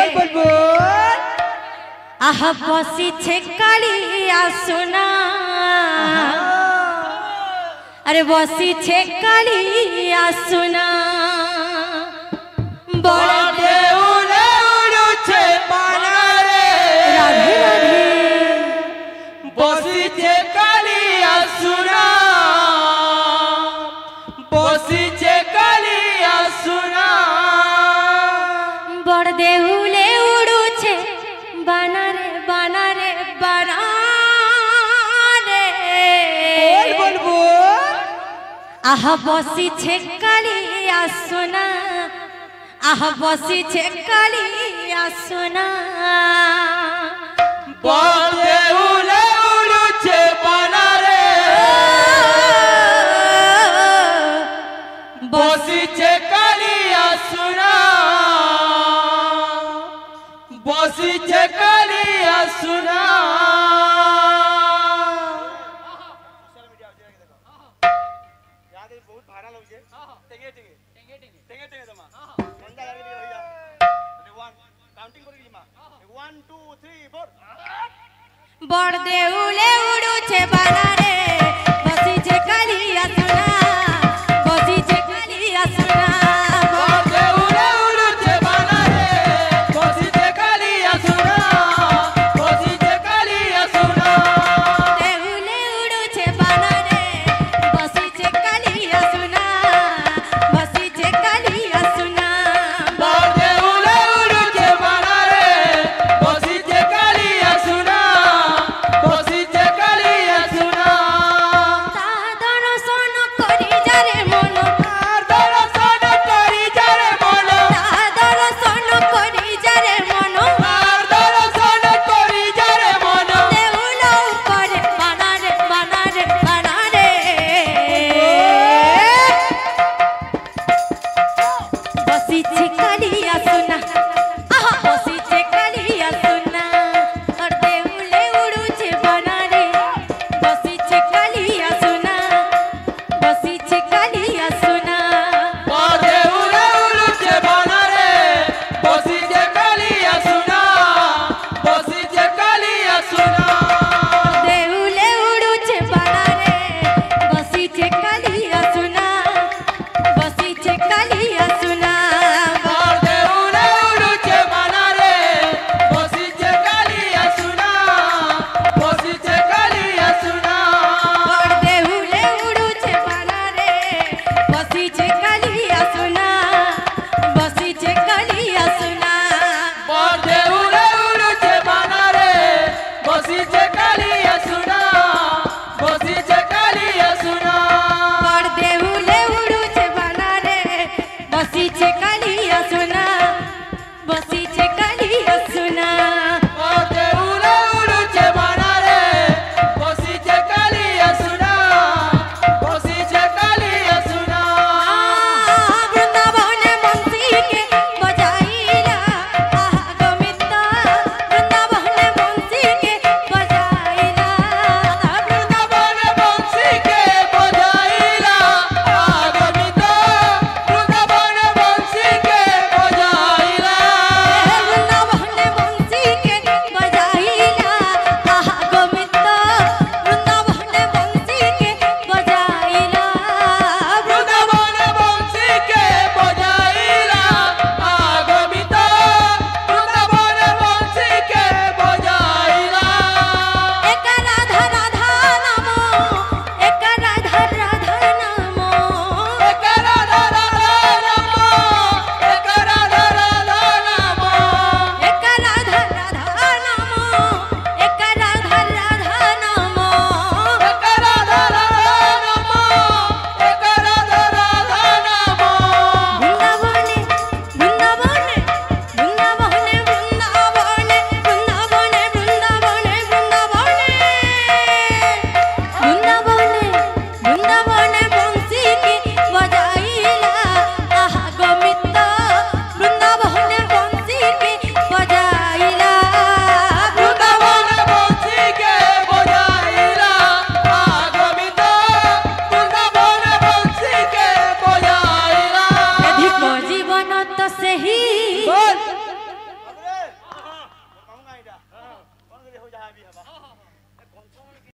बोल बोल आह बसी छे कालिया सुना अरे बसी छे कालिया सुना बड़े उड़े उड़ू छे बाना रे राधे राधे बसी छे कालिया सुना बसी छे कालिया सुना बड़ देहुले उड़ू छे बाना रे बाना रे बाना रे बोल बोल बोल आह बसी छे कालिया सुना आह बसी छे कालिया सुना बड़े उड़े उड़ू छे बाना रे बसी छे कालिया सुना बसी छे कालिया सुना बड़ देउले उड़ू छे बाना रे बसी छे कालिया सुना बसी छे कालिया सुना बड़े उड़े उड़ू छे बाना रे बसी छे कालिया सुना बसी छे कालिया सुना देउले उड़ू छे बाना रे बसी छे कालिया सुना बसी छे कालिया सुना बड़े उड़े उड़ू छे बाना रे बसी छे कालिया सुना बसी छे कालिया सुना साधन सोन करी जारे मन दर्शन करी जारे मन साधन सोन करी जारे मन दर्शन करी जारे मन देउला ऊपर बाना रे बाना रे बाना रे बसी छे कालिया सुना आहा बसी छे कालिया सुना और देउले उड़ू छे बाना रे बसी छे कालिया सुना बसी छे कालिया सुना बड़े उड़े उड़ू छे बाना रे बसी छे कालिया सुना बसी छे कालिया सुना देउले उड़ू छे बाना रे बसी छे कालिया सुना बसी छे कालिया सुना बड़े उड़े उड़ू छे बाना रे बसी छे कालिया सुना बसी छे कालिया सुना बड़ देउले उड़ू छे बाना रे बसी छे कालिया सुना बसी छे कालिया सुना बड़े उड़े उड़ू छे बाना रे बसी छे कालिया सुना बसी छे कालिया सुना बड़ देउले उड़ू छे बाना रे बसी छे कालिया सुना बसी छे कालिया सुना बड़े उड़े उड़ू छे बाना रे बसी छे कालिया सुना बसी छे कालिया सुना वृंदावन बंसी के बजाइला आह गोविंद वृंदावन बंसी के बजाइला वृंदावन बंसी के बजाइला गोविंद वृंदावन बंसी के बजाइला वृंदावन बंसी के बजाइला आह गोविंद वृंदावन बंसी के बजाइला वृंदावन बंसी के बजाइला गोविंद वृंदावन बंसी के बजाइला एक राधा राधा नामो एक राधा राधा नामो एक राधा राधा नामो एक राधा राधा नामो एक राधा राधा नामो एक राधा राधा नामो एक राधा राधा नामो एक राधा राधा नामो वृंदावने वृंदावने वृंदावने वृंदावने वृंदावने वृंदावने वृंदावने वृंदावने बंसी की बजाइला आह गोविंद वृंदावने बंसी की बजाइला वृंदावन बंसी के बजाइला गोविंद वृंदावन बंसी के बजाइला अधिक जीवन तो सही भी हवा कौन सा